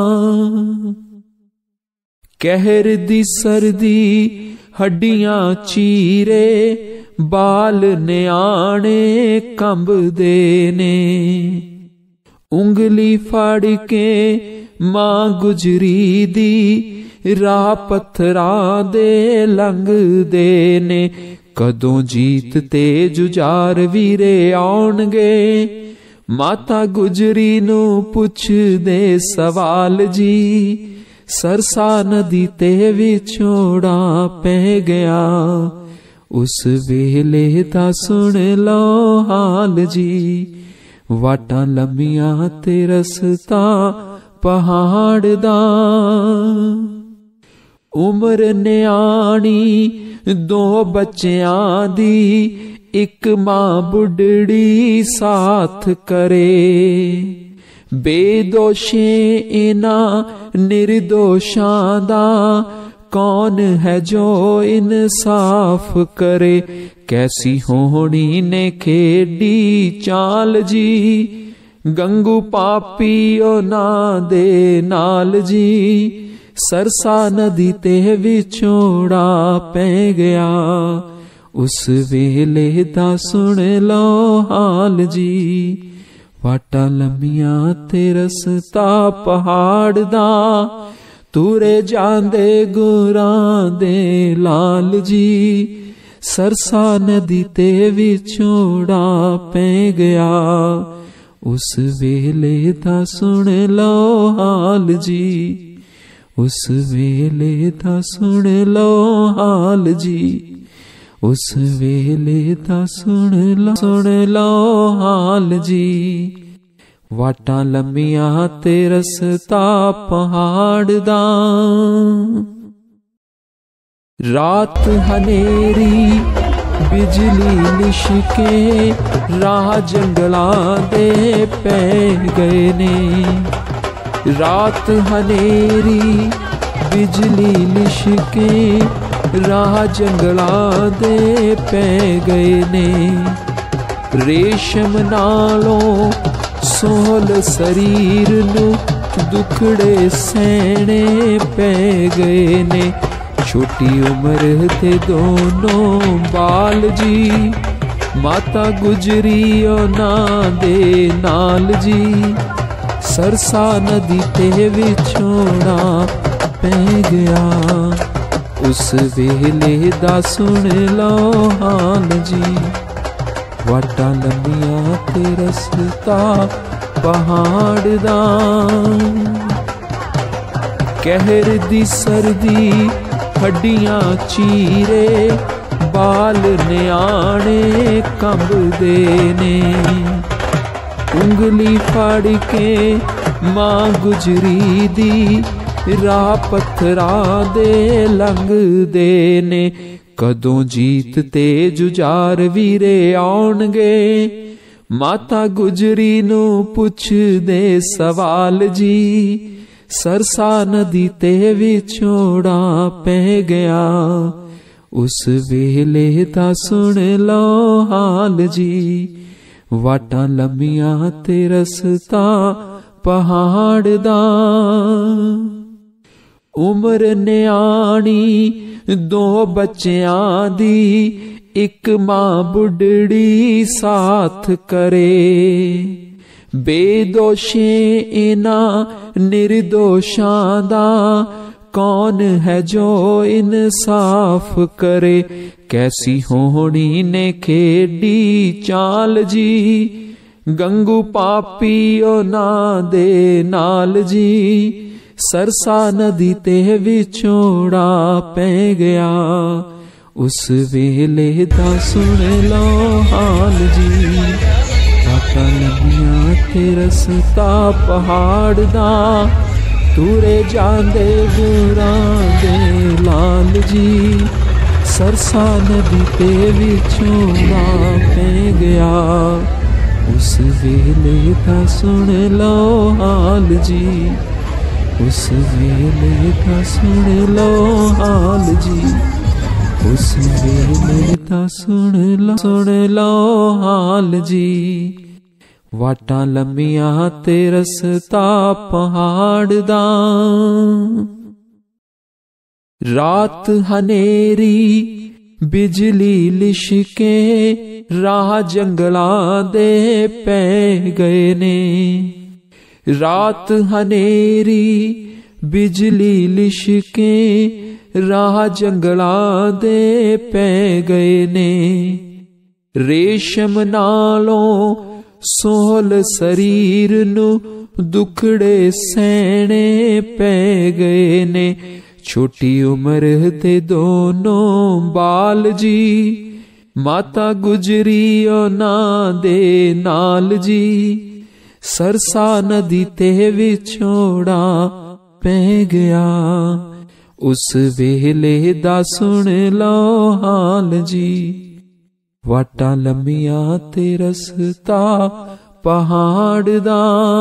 ਕਹਿਰ ਦੀ ਸਰਦੀ ਹੱਡੀਆਂ ਚੀਰੇ, ਬਾਲ ਨਿਆਣੇ ਕੰਬਦੇ ਨੇ। ਉਂਗਲੀ ਫੜ ਕੇ ਮਾਂ ਗੁਜਰੀ ਦੀ, ਰਾਹ ਪੱਥਰਾਂ ਦੇ ਲੰਘਦੇ ਨੇ। ਕਦੋਂ ਜੀਤ ਤੇ ਜੁਝਾਰ ਵੀਰੇ ਆਉਣਗੇ, माता गुजरी नू पुछदे सवाल जी, सरसा नदी ते विछोड़ा पै गया, उस वेले दा सुन लो हाल जी। वाटां लम्मियां ते रस्ता पहाड़ दा, उम्र न्याणी दो बच्चियां दी, एक मां बुढ़ड़ी साथ करे। बेदोशे इना निर्दोषां दा, कौन है जो इंसाफ करे। कैसी होनी ने खेडी चाल जी, गंगू पापी ओ ना दे नाल जी। सरसा नदी ते विछोड़ा पै गया, उस वेले दा सुन लो हाल जी। वाटां लम्मियां ते रस्ता पहाड़ दा, तुरे जांदे गुरां दे लाल जी। सरसा नदी ते विछोड़ा पै गया, उस वेले दा सुन लो हाल जी। उस वेले दा सुन लो हाल जी, उस वेले दा सुन लो सुन लो हाल जी। वाटां लम्मियां ते रस्ता पहाड़ दा, रात हनेरी बिजली लिशके, राह जंगलां दे पै गए ने। रात हनेरी बिजली लिशके, राह जंगलां दे पै गए ने। रेशम नालों सोहल शरीर नू, दुखड़े सहने पै गए ने। छोटी उम्र ते दोनों बाल जी, माता गुजरी ना दे नाल जी। सरसा नदी ते विछोड़ा पै गया, उस वेले दा सुन लो हाल जी। वाटां लम्मियां ते रस्ता पहाड़ दा, कहर दी सर्दी हड्डियां चीरे, बाल न्याणे कंबदे ने। उंगली फड़ के मां गुजरी दी, राह पत्थरां दे लंघदे ने। कदों जीत ते जुझार वीरे आउणगे, माता गुजरी नू पुछदे सवाल जी। सरसा नदी ते विछोड़ा पै गया, उस वेले दा सुन लो हाल जी। वाटां लम्मियां ते रस्ता पहाड़ दा, उम्र न्याणी दो बच्चियां दी, एक मां बुढ़ड़ी साथ करे। बेदोशे इना निर्दोषां दा, कौन है जो इंसाफ करे। कैसी होनी ने खेडी चाल जी, गंगू पापी ओ ना दे नाल जी। सरसा नदी ते विछोड़ा पै गया, उस वेले दा सुन लो हाल जी। वाटां लम्मियां ते रस्ता पहाड़ दा, तुरे जांदे गुरां दे लाल जी। सरसा नदी ते विछोड़ा पै गया, उस वेले दा सुन लो हाल जी। उस वेले दा सुन लो हाल जी, उस वेले दा सुन लो सुन लो हाल जी। वाटां लम्मियां ते रस्ता पहाड़ दा, रात हनेरी बिजली लिशके, राह जंगलां दे पै गए ने। रात हनेरी बिजली लिशके, राह जंगलां दे पै गए ने। रेशम नालों सोहल शरीर नू दुखड़े सहने पै गए ने। छोटी उम्र ते दोनों बाल जी, माता गुजरी उन्हां दे नाल जी। सरसा नदी ते विछोड़ा पै गया, उस वेले दा सुन लो हाल जी। वाटा लम्मिया ते रस्ता पहाड़ दा,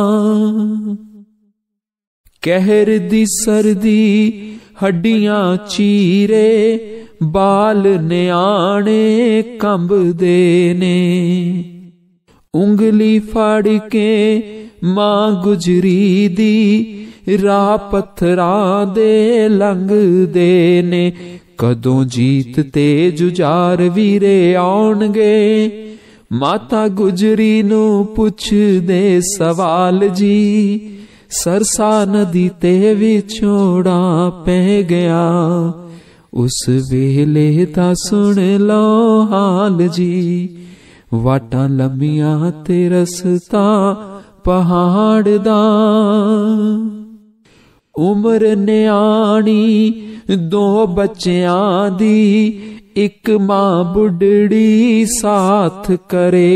कहर दी सर्दी हड्डियां चीरे, बाल न्याणे कंबदे ने। उंगली फाड़ के मां गुजरी दी, राह पत्थरां दे लंघदे ने। कदों जीत ते जुझार वीरे आउणगे, माता गुजरी नू पुछदे सवाल जी। सरसा नदी ते विछोड़ा पै गया, उस वेले दा सुन लो हाल जी। वाटा लम्मिया ते रस्ता पहाड़ दा, उम्र न्याणी दो बच्चियां दी, एक मां बुढ़ड़ी साथ करे।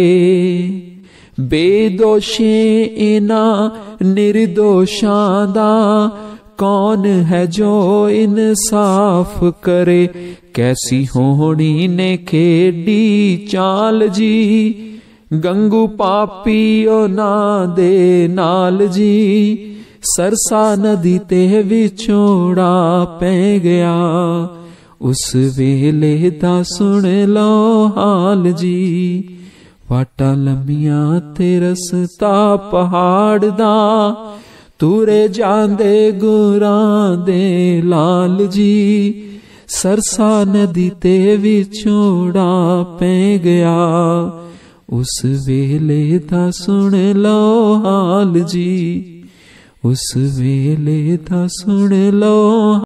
बेदोशे इना निर्दोषां दा, कौन है जो इंसाफ करे। कैसी होनी ने खेडी चाल जी, गंगू पापी उन्हां दे नाल जी। सरसा नदी ते विछोड़ा पै गया, उस वेले दा सुन लो हाल जी। वाटा लम्मिया ते रस्ता पहाड़ दा, तुरे जांदे गुरां दे लाल जी। सरसा नदी ते विछोड़ा पै गया, उस वेले दा सुन लो हाल जी। उस वेले दा सुन लो।